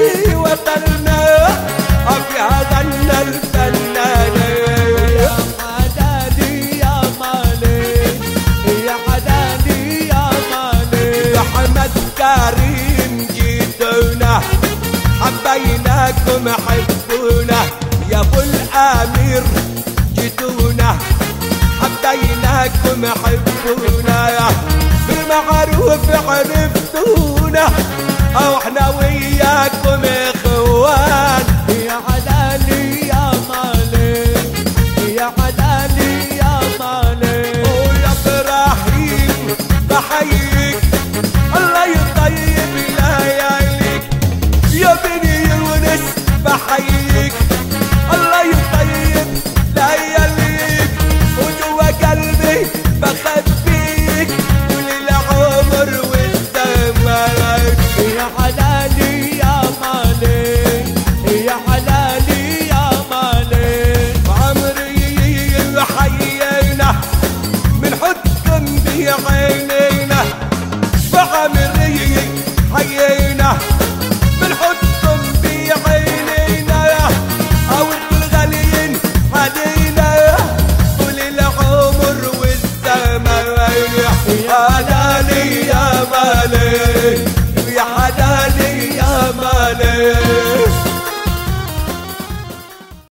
وطننا في هذا الفنان. يا حلالي يا مالي يا حلالي يا مالي. أحمد كريم جيتونا حبيناكم حبونا يا ابو الامير جيتونا حبيناكم حبونا بالمعروف عرفتونا او احنا وياكم اخوان. يا حلالي يا مالي يا حلالي يا مالي. ويا ابراهيم بحييك الله يطيب لياليك يا بني يونس بحييك الله يطيب لياليك وجوا قلبي بخبيك طول العمر والزمان. يا حلالي يا مالي يا حلالي يا مالي. عمري حيينا من حدكم بعينينا بعمري حيينا من حدكم بعينينا او الغاليين علينا طول العمر والزمان. يا حلالي يا مالي يا حلالي يا مالي.